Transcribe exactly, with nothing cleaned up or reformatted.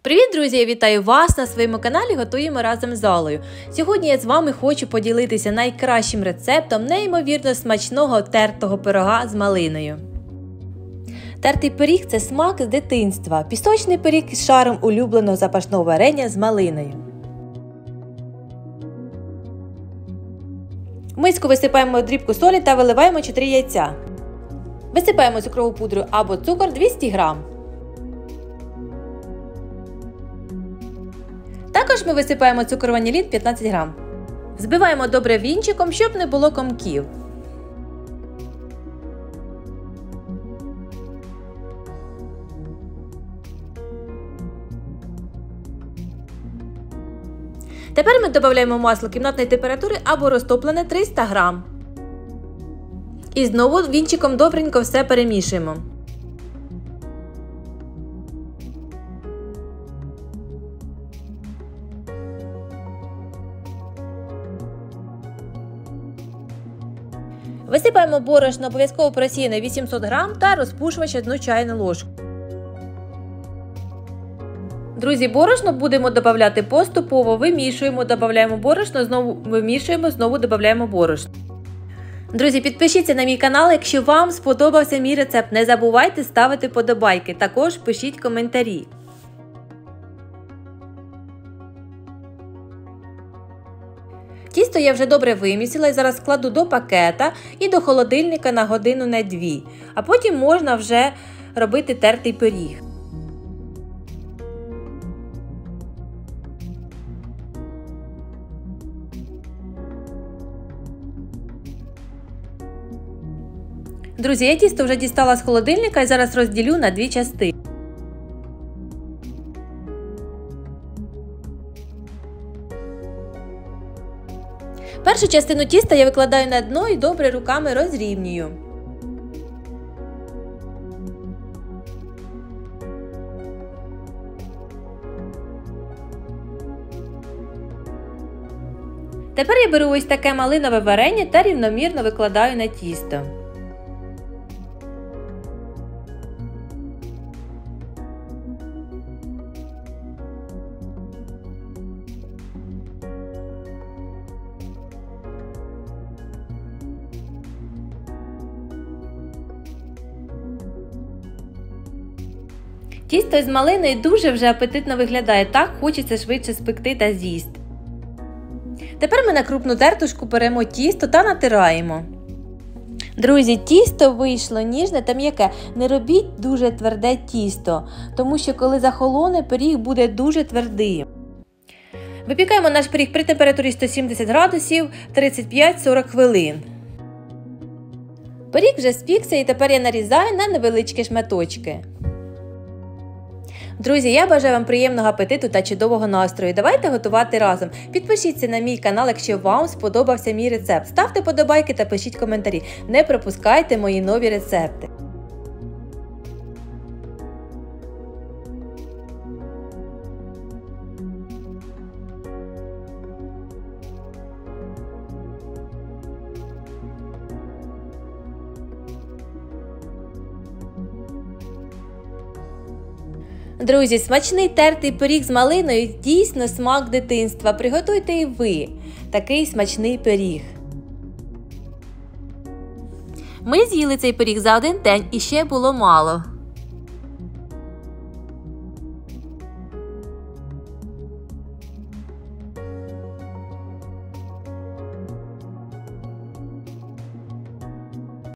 Привіт, друзі! Я вітаю вас на своєму каналі Готуємо разом з Аллою. Сьогодні я з вами хочу поділитися найкращим рецептом неймовірно смачного тертого пирога з малиною. Тертий пиріг – це смак з дитинства. Пісочний пиріг з шаром улюбленого запашного варення з малиною. В миску висипаємо дрібку солі та виливаємо чотири яйця. Висипаємо цукрову пудру або цукор двісті грам. Також ми висипаємо цукор ванілін п'ятнадцять грам. Збиваємо добре вінчиком, щоб не було комків. Тепер ми додаємо масло кімнатної температури або розтоплене триста грам. І знову вінчиком добренько все перемішуємо. Висипаємо борошно, обов'язково просіяне вісімсот грам та розпушувач одну чайну ложку. Друзі, борошно будемо додавати поступово, вимішуємо, додаємо борошно, знову вимішуємо, знову додаємо борошно. Друзі, підпишіться на мій канал, якщо вам сподобався мій рецепт. Не забувайте ставити вподобайки, також пишіть коментарі. Тісто я вже добре вимісила і зараз складу до пакета і до холодильника на годину на дві. А потім можна вже робити тертий пиріг. Друзі, я тісто вже дістала з холодильника і зараз розділю на дві частини. Першу частину тіста я викладаю на дно і добре руками розрівнюю. Тепер я беру ось таке малинове варення та рівномірно викладаю на тісто. Тісто з малиною дуже вже апетитно виглядає, так хочеться швидше спекти та з'їсти. Тепер ми на крупну тертушку беремо тісто та натираємо. Друзі, тісто вийшло ніжне та м'яке. Не робіть дуже тверде тісто, тому що коли захолоне, пиріг буде дуже твердий. Випікаємо наш пиріг при температурі сто сімдесят градусів тридцять п'ять сорок хвилин. Пиріг вже спікся і тепер я нарізаю на невеличкі шматочки. Друзі, я бажаю вам приємного апетиту та чудового настрою. Давайте готувати разом. Підпишіться на мій канал, якщо вам сподобався мій рецепт. Ставте вподобайки та пишіть коментарі. Не пропускайте мої нові рецепти. Друзі, смачний тертий пиріг з малиною – дійсно смак дитинства. Приготуйте і ви такий смачний пиріг. Ми з'їли цей пиріг за один день і ще було мало.